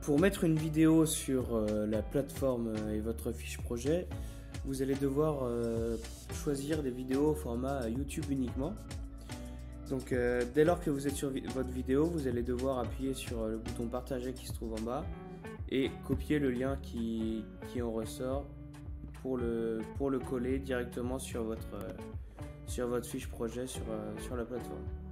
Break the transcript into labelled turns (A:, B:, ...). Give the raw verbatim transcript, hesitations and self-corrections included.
A: pour mettre une vidéo sur euh, la plateforme et votre fiche projet, vous allez devoir euh, choisir des vidéos au format YouTube uniquement. Donc euh, dès lors que vous êtes sur vi votre vidéo, vous allez devoir appuyer sur le bouton partager qui se trouve en bas et copier le lien qui, qui en ressort pour le, pour le coller directement sur votre, euh, sur votre fiche projet sur, euh, sur la plateforme.